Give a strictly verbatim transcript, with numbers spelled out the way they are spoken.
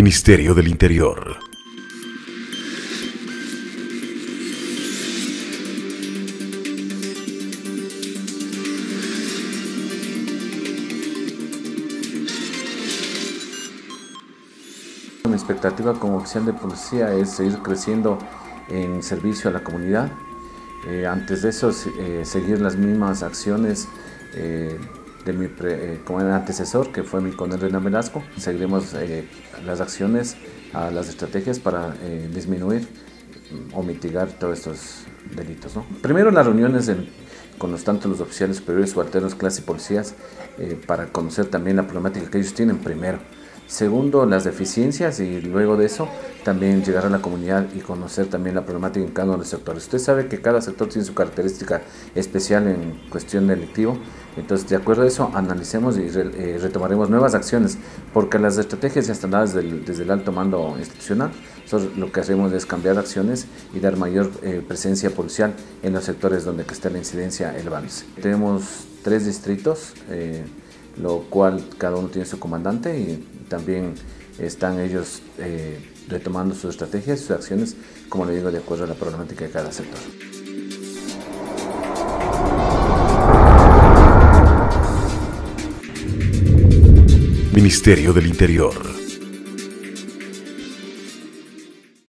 Ministerio del Interior. Mi expectativa como oficial de policía es seguir creciendo en servicio a la comunidad. Eh, antes de eso, eh, seguir las mismas acciones eh, de mi pre, eh, como antecesor, que fue mi coronel Renan Velasco. Seguiremos eh, las acciones, a las estrategias para eh, disminuir o mitigar todos estos delitos, ¿no? Primero, las reuniones en, con los, tanto los oficiales superiores, subalternos, clase y policías, eh, para conocer también la problemática que ellos tienen primero. Segundo, las deficiencias, y luego de eso también llegar a la comunidad y conocer también la problemática en cada uno de los sectores. Usted sabe que cada sector tiene su característica especial en cuestión delictivo, entonces de acuerdo a eso analicemos y re, eh, retomaremos nuevas acciones, porque las estrategias ya están dadas desde el, desde el alto mando institucional. Entonces, lo que hacemos es cambiar acciones y dar mayor eh, presencia policial en los sectores donde está la incidencia elevándose. Tenemos tres distritos, eh, lo cual cada uno tiene su comandante, y también están ellos eh, retomando sus estrategias, sus acciones, como le digo, de acuerdo a la problemática de cada sector. Ministerio del Interior.